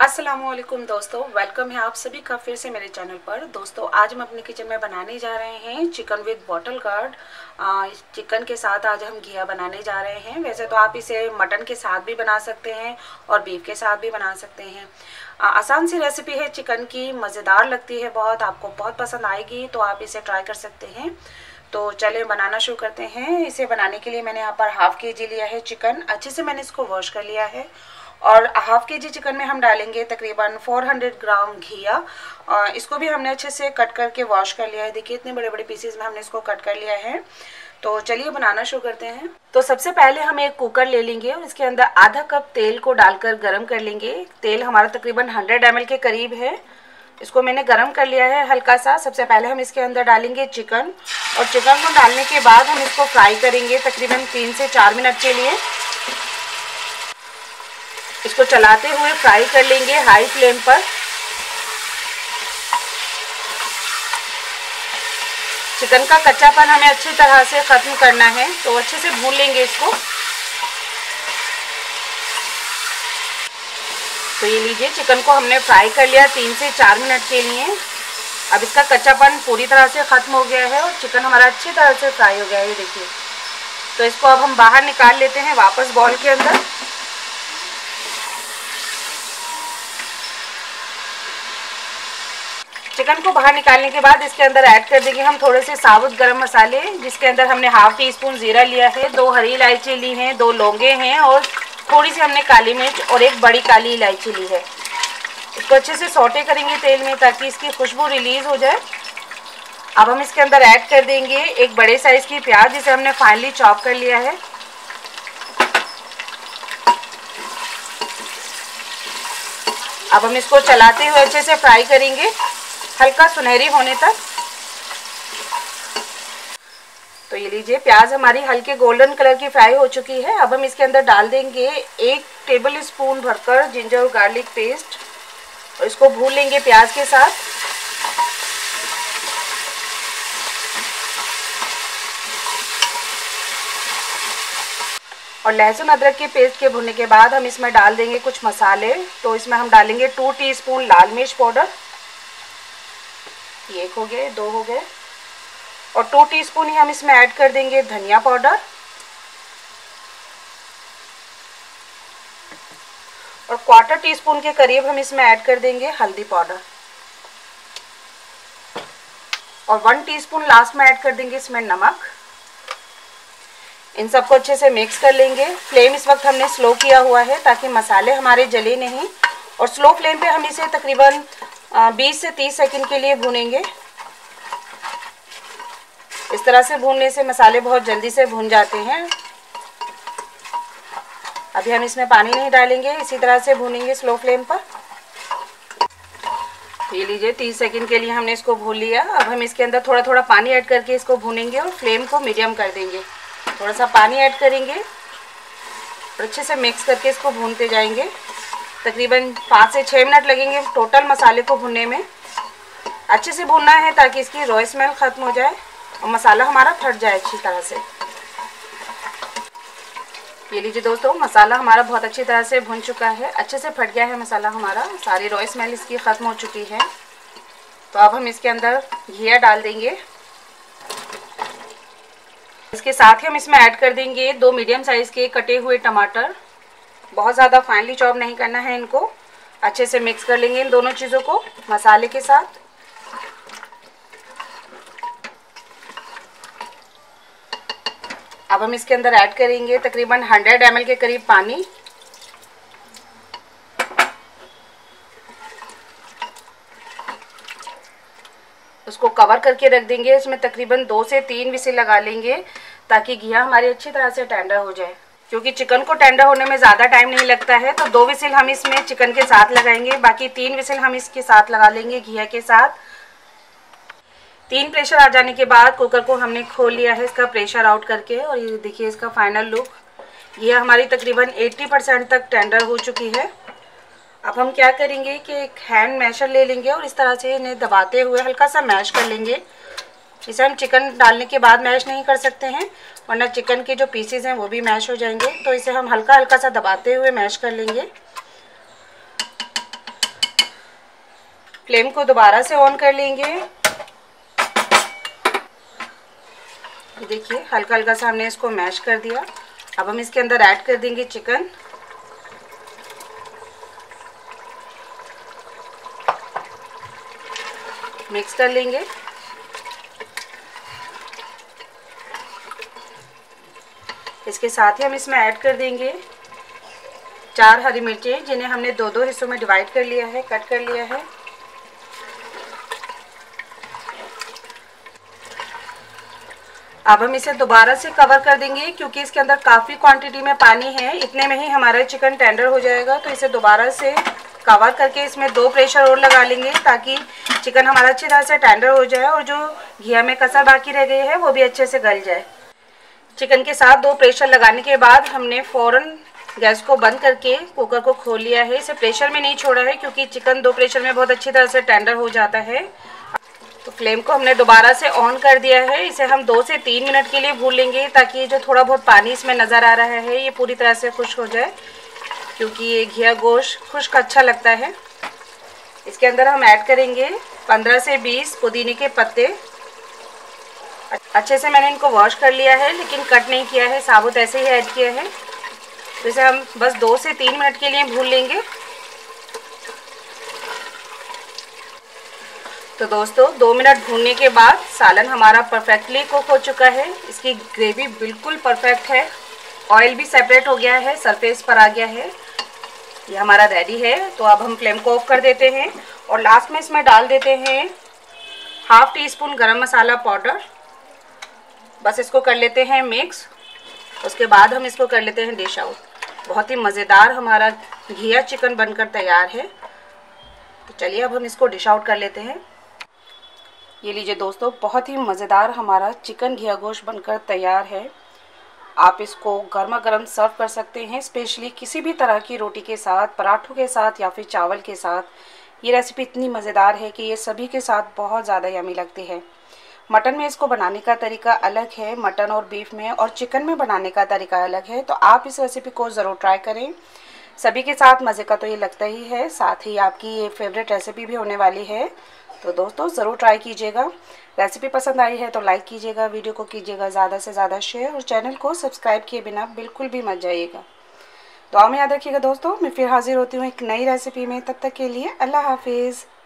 अस्सलामुअलैकुम दोस्तों, वेलकम है आप सभी का फिर से मेरे चैनल पर। दोस्तों आज हम अपने किचन में बनाने जा रहे हैं chicken with bottle gourd. Chicken के साथ आज हम घिया बनाने जा रहे हैं। वैसे तो आप इसे मटन के साथ भी बना सकते हैं और बीफ के साथ भी बना सकते हैं। आसान सी रेसिपी है चिकन की, मज़ेदार लगती है बहुत, आपको बहुत पसंद आएगी, तो आप इसे ट्राई कर सकते हैं। तो चलिए बनाना शुरू करते हैं। इसे बनाने के लिए मैंने यहाँ पर हाफ़ kg लिया है चिकन। अच्छे से मैंने इसको वॉश कर लिया है और हाफ़ kg चिकन में हम डालेंगे तकरीबन 400 ग्राम घिया। इसको भी हमने अच्छे से कट करके वॉश कर लिया है। देखिए इतने बड़े बड़े पीसेस में हमने इसको कट कर लिया है। तो चलिए बनाना शुरू करते हैं। तो सबसे पहले हम एक कुकर ले लेंगे और इसके अंदर आधा कप तेल को डालकर गरम कर लेंगे। तेल हमारा तकरीबन 100 ml के करीब है। इसको मैंने गरम कर लिया है हल्का सा। सबसे पहले हम इसके अंदर डालेंगे चिकन और चिकन को डालने के बाद हम इसको फ्राई करेंगे तकरीबन 3 से 4 मिनट के लिए। इसको चलाते हुए फ्राई कर लेंगे हाई फ्लेम पर। चिकन का कच्चापन हमें अच्छी तरह से ख़त्म करना है, तो अच्छे से भून लेंगे इसको। तो ये लीजिए, चिकन को हमने फ्राई कर लिया 3 से 4 मिनट के लिए। अब इसका कच्चापन पूरी तरह से ख़त्म हो गया है और चिकन हमारा अच्छी तरह से फ्राई हो गया है, ये देखिए। तो इसको अब हम बाहर निकाल लेते हैं वापस बाउल के अंदर। चिकन को बाहर निकालने के बाद इसके अंदर ऐड कर देंगे हम थोड़े से साबुत गरम मसाले, जिसके अंदर हमने हाफ़ टी-स्पून ज़ीरा लिया है, 2 हरी इलायची ली हैं, 2 लौंगे हैं और थोड़ी सी हमने काली मिर्च और 1 बड़ी काली इलायची ली है। इसको अच्छे से सौटे करेंगे तेल में ताकि इसकी खुशबू रिलीज़ हो जाए। अब हम इसके अंदर ऐड कर देंगे एक बड़े साइज़ की प्याज, जिसे हमने फाइनली चॉप कर लिया है। अब हम इसको चलाते हुए अच्छे से फ्राई करेंगे हल्का सुनहरी होने तक। तो ये लीजिए, प्याज हमारी हल्के गोल्डन कलर की फ्राई हो चुकी है। अब हम इसके अंदर डाल देंगे 1 टेबल स्पून भरकर जिंजर और गार्लिक पेस्ट और इसको भून लेंगे प्याज के साथ। और लहसुन अदरक के पेस्ट के भुनने के बाद हम इसमें डाल देंगे कुछ मसाले। तो इसमें हम डालेंगे 2 टीस्पून लाल मिर्च पाउडर, 1 हो गए, 2 हो गए, और 2 टीस्पून ही हम इसमें ऐड कर देंगे धनिया पाउडर और 1/4 टीस्पून के करीब हम इसमें ऐड कर देंगे हल्दी पाउडर और 1 टीस्पून लास्ट में ऐड कर देंगे इसमें नमक। इन सबको अच्छे से मिक्स कर लेंगे। फ्लेम इस वक्त हमने स्लो किया हुआ है ताकि मसाले हमारे जले नहीं, और स्लो फ्लेम पे हम इसे तकरीबन 20 से 30 सेकंड के लिए भूनेंगे। इस तरह से भूनने से मसाले बहुत जल्दी से भून जाते हैं। अभी हम इसमें पानी नहीं डालेंगे, इसी तरह से भूनेंगे स्लो फ्लेम पर। ये लीजिए, 30 सेकंड के लिए हमने इसको भून लिया। अब हम इसके अंदर थोड़ा थोड़ा पानी ऐड करके इसको भूनेंगे और फ्लेम को मीडियम कर देंगे। थोड़ा सा पानी ऐड करेंगे और अच्छे से मिक्स करके इसको भूनते जाएंगे। तकरीबन 5 से 6 मिनट लगेंगे टोटल मसाले को भुनने में। अच्छे से भुनना है ताकि इसकी रॉ स्मेल ख़त्म हो जाए और मसाला हमारा फट जाए अच्छी तरह से। ये लीजिए दोस्तों, मसाला हमारा बहुत अच्छी तरह से भुन चुका है, अच्छे से फट गया है मसाला हमारा, सारी रॉ स्मेल इसकी ख़त्म हो चुकी है। तो अब हम इसके अंदर घिया डाल देंगे। इसके साथ ही हम इसमें ऐड कर देंगे 2 मीडियम साइज़ के कटे हुए टमाटर। बहुत ज़्यादा फाइनली चॉप नहीं करना है इनको। अच्छे से मिक्स कर लेंगे इन दोनों चीज़ों को मसाले के साथ। अब हम इसके अंदर ऐड करेंगे तकरीबन 100 ml के करीब पानी। उसको कवर करके रख देंगे। इसमें तकरीबन 2 से 3 विसिल लगा लेंगे ताकि घिया हमारी अच्छी तरह से टेंडर हो जाए। क्योंकि चिकन को टेंडर होने में ज़्यादा टाइम नहीं लगता है, तो 2 विसिल हम इसमें चिकन के साथ लगाएंगे, बाकी 3 विसिल हम इसके साथ लगा लेंगे घिया के साथ। 3 प्रेशर आ जाने के बाद कुकर को हमने खोल लिया है इसका प्रेशर आउट करके, और ये देखिए इसका फाइनल लुक। घिया हमारी तकरीबन 80% तक टेंडर हो चुकी है। अब हम क्या करेंगे कि एक हैंड मैशर ले लेंगे और इस तरह से इन्हें दबाते हुए हल्का सा मैश कर लेंगे। इसे हम चिकन डालने के बाद मैश नहीं कर सकते हैं, वरना चिकन के जो पीसेस हैं वो भी मैश हो जाएंगे। तो इसे हम हल्का हल्का सा दबाते हुए मैश कर लेंगे। फ्लेम को दोबारा से ऑन कर लेंगे। देखिए हल्का हल्का सा हमने इसको मैश कर दिया। अब हम इसके अंदर ऐड कर देंगे चिकन। मिक्स कर लेंगे। इसके साथ ही हम इसमें ऐड कर देंगे 4 हरी मिर्चें, जिन्हें हमने 2-2 हिस्सों में डिवाइड कर लिया है, कट कर लिया है। अब हम इसे दोबारा से कवर कर देंगे, क्योंकि इसके अंदर काफ़ी क्वांटिटी में पानी है। इतने में ही हमारा चिकन टेंडर हो जाएगा। तो इसे दोबारा से कवर करके इसमें 2 प्रेशर और लगा लेंगे, ताकि चिकन हमारा अच्छी तरह से टेंडर हो जाए और जो घिया में कसर बाकी रह गई है वो भी अच्छे से गल जाए। चिकन के साथ 2 प्रेशर लगाने के बाद हमने फ़ौरन गैस को बंद करके कुकर को खोल लिया है। इसे प्रेशर में नहीं छोड़ा है, क्योंकि चिकन 2 प्रेशर में बहुत अच्छी तरह से टेंडर हो जाता है। तो फ्लेम को हमने दोबारा से ऑन कर दिया है। इसे हम 2 से 3 मिनट के लिए भून लेंगे, ताकि ये जो थोड़ा बहुत पानी इसमें नज़र आ रहा है ये पूरी तरह से खुश्क हो जाए, क्योंकि ये घिया गोश्त खुश्क अच्छा लगता है। इसके अंदर हम ऐड करेंगे 15 से 20 पुदीने के पत्ते। अच्छे से मैंने इनको वॉश कर लिया है, लेकिन कट नहीं किया है, साबुत ऐसे ही ऐड किया है। तो इसे हम बस 2 से 3 मिनट के लिए भून लेंगे। तो दोस्तों 2 मिनट भूनने के बाद सालन हमारा परफेक्टली कुक हो चुका है। इसकी ग्रेवी बिल्कुल परफेक्ट है, ऑयल भी सेपरेट हो गया है, सरफेस पर आ गया है। ये हमारा रेडी है। तो अब हम फ्लेम को ऑफ कर देते हैं और लास्ट में इसमें डाल देते हैं ½ टीस्पून गरम मसाला पाउडर। बस इसको कर लेते हैं मिक्स। उसके बाद हम इसको कर लेते हैं डिश आउट। बहुत ही मज़ेदार हमारा घिया चिकन बनकर तैयार है। तो चलिए अब हम इसको डिश आउट कर लेते हैं। ये लीजिए दोस्तों, बहुत ही मज़ेदार हमारा चिकन घिया गोश्त बनकर तैयार है। आप इसको गर्मा गर्म सर्व कर सकते हैं, स्पेशली किसी भी तरह की रोटी के साथ, पराठों के साथ या फिर चावल के साथ। ये रेसिपी इतनी मज़ेदार है कि ये सभी के साथ बहुत ज़्यादा यम्मी लगती है। मटन में इसको बनाने का तरीका अलग है, मटन और बीफ में, और चिकन में बनाने का तरीका अलग है। तो आप इस रेसिपी को ज़रूर ट्राई करें। सभी के साथ मज़े का तो ये लगता ही है, साथ ही आपकी ये फेवरेट रेसिपी भी होने वाली है। तो दोस्तों ज़रूर ट्राई कीजिएगा। रेसिपी पसंद आई है तो लाइक कीजिएगा, वीडियो को कीजिएगा ज़्यादा से ज़्यादा शेयर, और चैनल को सब्सक्राइब किए बिना बिल्कुल भी मत जाइएगा। दुआ में याद रखिएगा दोस्तों। मैं फिर हाजिर होती हूँ एक नई रेसिपी में। तब तक के लिए अल्लाह हाफिज़।